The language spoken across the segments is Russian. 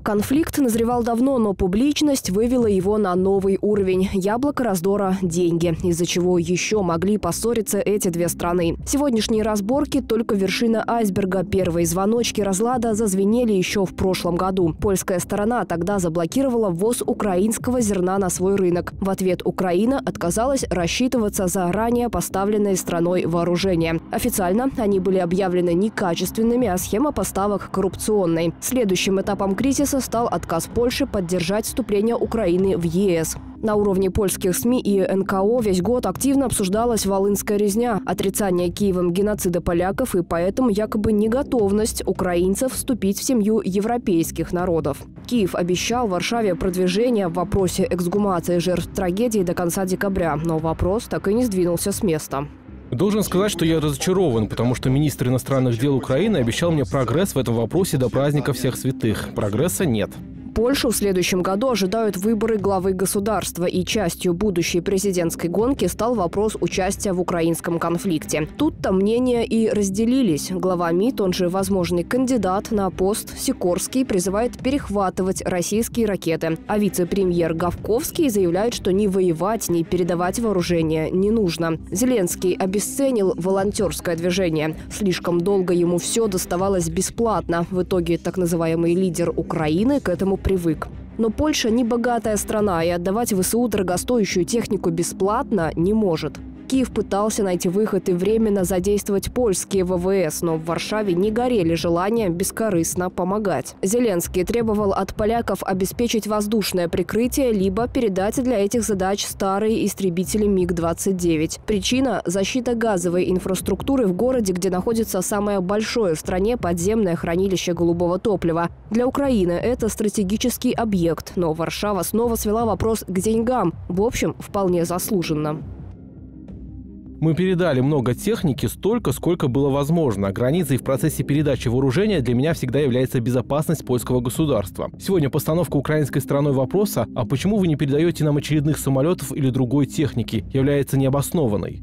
Конфликт назревал давно, но публичность вывела его на новый уровень. Яблоко раздора – деньги, из-за чего еще могли поссориться эти две страны. Сегодняшние разборки – только вершина айсберга. Первые звоночки разлада зазвенели еще в прошлом году. Польская сторона тогда заблокировала ввоз украинского зерна на свой рынок. В ответ Украина отказалась рассчитываться за ранее поставленные страной вооружения. Официально они были объявлены некачественными, а схема поставок коррупционной. Следующим этапом кризиса стал отказ Польши поддержать вступление Украины в ЕС. На уровне польских СМИ и НКО весь год активно обсуждалась волынская резня, отрицание Киевом геноцида поляков и поэтому якобы неготовность украинцев вступить в семью европейских народов. Киев обещал Варшаве продвижение в вопросе эксгумации жертв трагедии до конца декабря, но вопрос так и не сдвинулся с места. Должен сказать, что я разочарован, потому что министр иностранных дел Украины обещал мне прогресс в этом вопросе до праздника всех святых. Прогресса нет. Польшу в следующем году ожидают выборы главы государства, и частью будущей президентской гонки стал вопрос участия в украинском конфликте. Тут-то мнения и разделились. Глава МИД, он же возможный кандидат на пост Сикорский, призывает перехватывать российские ракеты. А вице-премьер Гавковский заявляет, что ни воевать, ни передавать вооружение не нужно. Зеленский обесценил волонтерское движение. Слишком долго ему все доставалось бесплатно. В итоге так называемый лидер Украины к этому привык. Но Польша не богатая страна, и отдавать ВСУ дорогостоящую технику бесплатно не может. Киев пытался найти выход и временно задействовать польские ВВС, но в Варшаве не горели желанием бескорыстно помогать. Зеленский требовал от поляков обеспечить воздушное прикрытие, либо передать для этих задач старые истребители МиГ-29. Причина – защита газовой инфраструктуры в городе, где находится самое большое в стране подземное хранилище голубого топлива. Для Украины это стратегический объект, но Варшава снова свела вопрос к деньгам. В общем, вполне заслуженно. Мы передали много техники, столько, сколько было возможно. Границей в процессе передачи вооружения для меня всегда является безопасность польского государства. Сегодня постановка украинской стороной вопроса «А почему вы не передаете нам очередных самолетов или другой техники?» является необоснованной.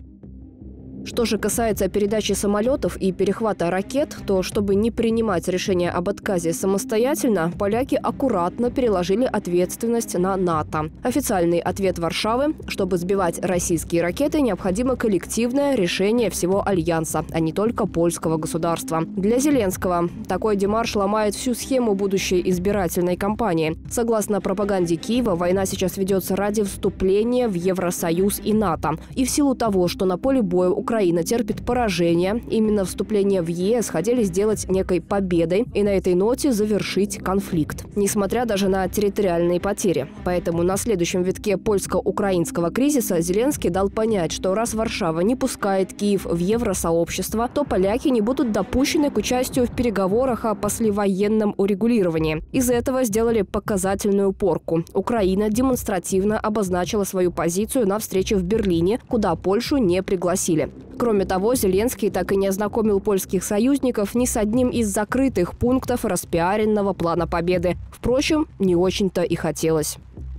Что же касается передачи самолетов и перехвата ракет, то чтобы не принимать решение об отказе самостоятельно, поляки аккуратно переложили ответственность на НАТО. Официальный ответ Варшавы – чтобы сбивать российские ракеты, необходимо коллективное решение всего Альянса, а не только польского государства. Для Зеленского такой демарш ломает всю схему будущей избирательной кампании. Согласно пропаганде Киева, война сейчас ведется ради вступления в Евросоюз и НАТО. И в силу того, что на поле боя Украина терпит поражение, именно вступление в ЕС хотели сделать некой победой и на этой ноте завершить конфликт, несмотря даже на территориальные потери. Поэтому на следующем витке польско-украинского кризиса Зеленский дал понять, что раз Варшава не пускает Киев в евросообщество, то поляки не будут допущены к участию в переговорах о послевоенном урегулировании. Из этого сделали показательную порку. Украина демонстративно обозначила свою позицию на встрече в Берлине, куда Польшу не пригласили. Кроме того, Зеленский так и не ознакомил польских союзников ни с одним из закрытых пунктов распиаренного плана победы. Впрочем, не очень-то и хотелось.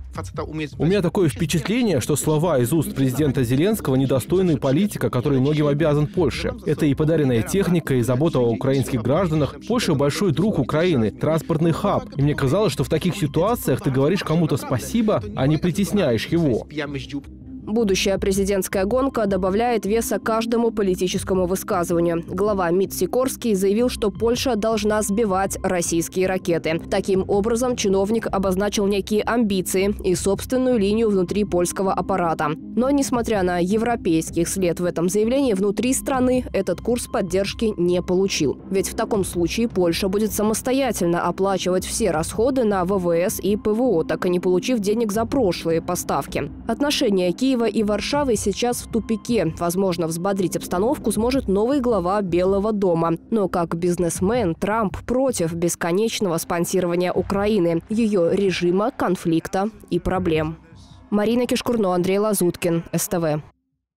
У меня такое впечатление, что слова из уст президента Зеленского недостойны политика, который многим обязан Польше. Это и подаренная техника, и забота о украинских гражданах. Польша – большой друг Украины, транспортный хаб. И мне казалось, что в таких ситуациях ты говоришь кому-то спасибо, а не притесняешь его. Будущая президентская гонка добавляет веса каждому политическому высказыванию. Глава МИД Сикорский заявил, что Польша должна сбивать российские ракеты. Таким образом, чиновник обозначил некие амбиции и собственную линию внутри польского аппарата. Но, несмотря на европейский след в этом заявлении, внутри страны этот курс поддержки не получил. Ведь в таком случае Польша будет самостоятельно оплачивать все расходы на ВВС и ПВО, так и не получив денег за прошлые поставки. Отношения Киева и Варшавы сейчас в тупике. Возможно, взбодрить обстановку сможет новый глава Белого дома. Но как бизнесмен Трамп против бесконечного спонсирования Украины, ее режима, конфликта и проблем. Марина Кишкурно, Андрей Лазуткин, СТВ.